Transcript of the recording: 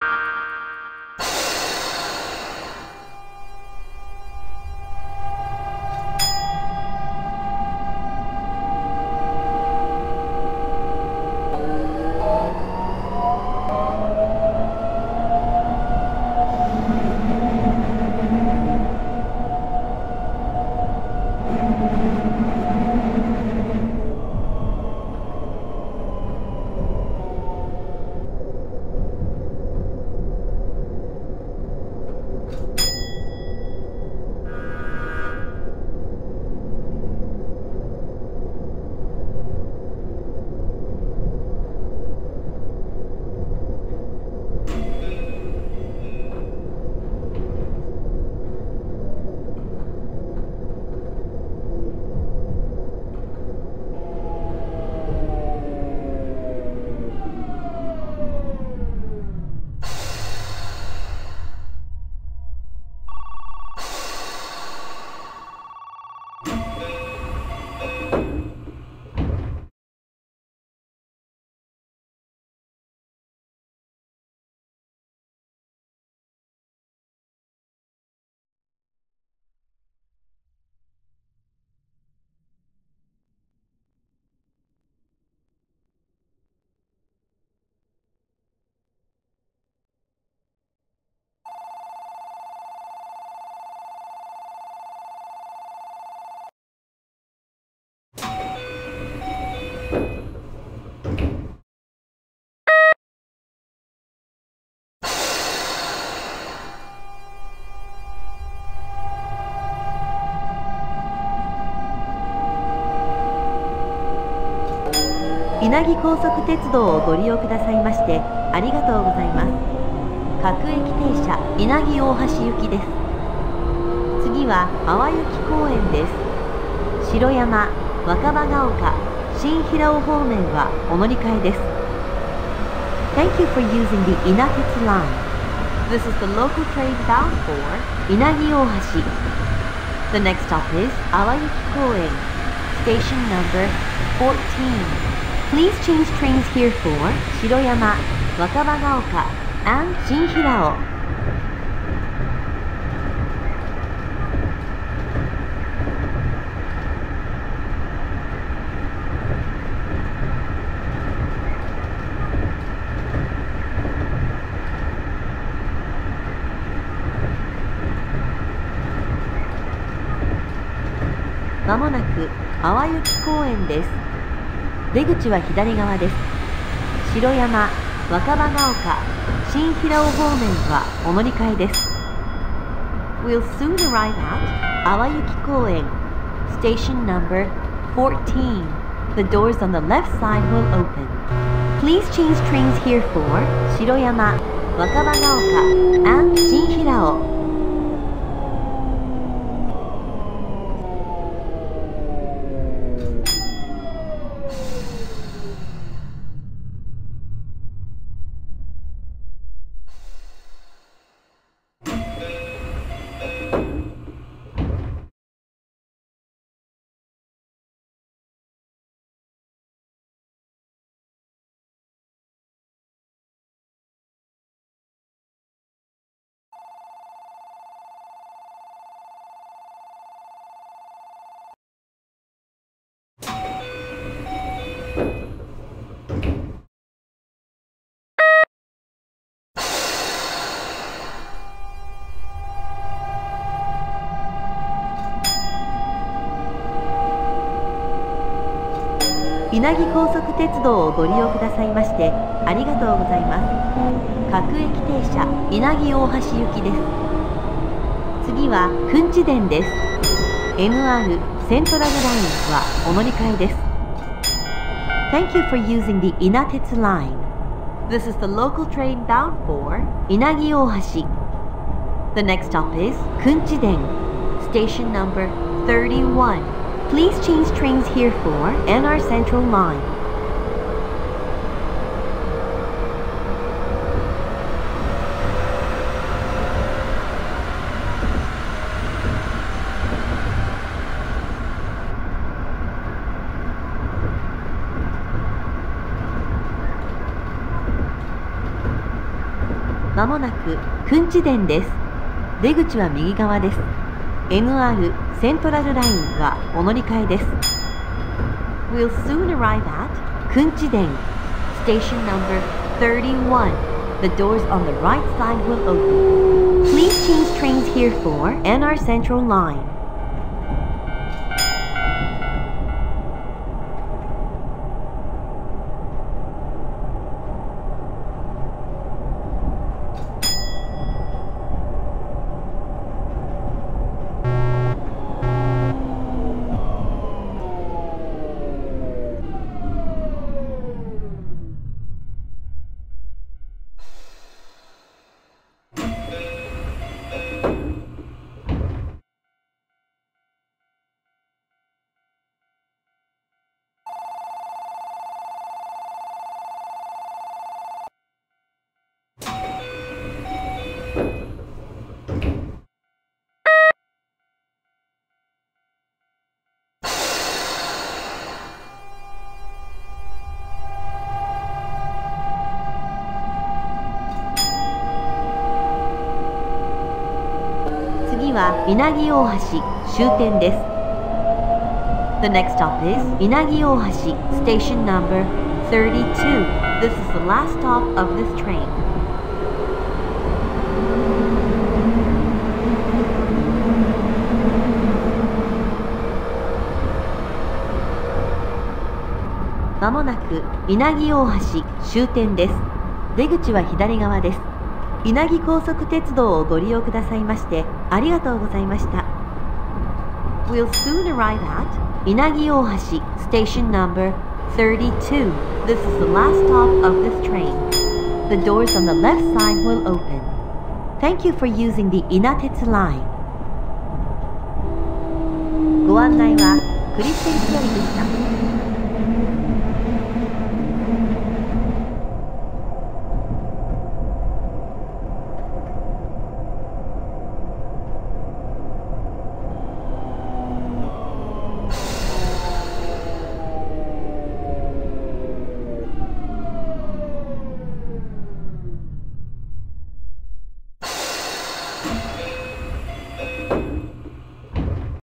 稲城高速鉄道をご利用くださいましてありがとうございます。各駅停車稲城大橋行きです。次は淡雪公園です。城山、若葉ヶ丘、新平尾方面はお乗り換えです。Thank you for using the Inatetsu line. This is the local train bound for 稲城大橋. The next stop is 淡雪公園 Station number 14.Please change trains here for 城山、若葉ヶ丘 and 新平尾。まもなく淡雪公園です。出口は左側です。城山、若葉ヶ丘、新平尾方面はお乗り換えです。We'll soon arrive at 淡雪公園 Station number 14. The doors on the left side will open. Please change trains here for 城山、若葉ヶ丘 and 新平尾。稲城高速鉄道をご利用くださいましてありがとうございます。各駅停車稲城大橋行きです。次は訓地殿です。 NR セントラルラインはお乗り換えです。 Thank you for using the Inatetsu line. This is the local train bound for 稲城大橋. The next stop is 訓地殿 Station number 31.Please change trains here for NR Central Line. ままもなく君池殿です。出口は右側です。NR セントラルラインはお乗り換えです。We'll soon arrive at 君池殿 Station number 31. The doors on the right side will open. Please change trains here for NR Central Line. 次は稲城大橋終点です。The next stop is 稲城大橋 Station number 32. This is the last stop of this train. まもなく稲城大橋終点です。出口は左側です。稲城高速鉄道をご利用くださいましてありがとうございました。We'll soon arrive at 稲城大橋 Station number 32. This is the last stop of this train. The doors on the left side will open. Thank you for using the 稲鉄 line. ご案内はクリステン・キアリでした。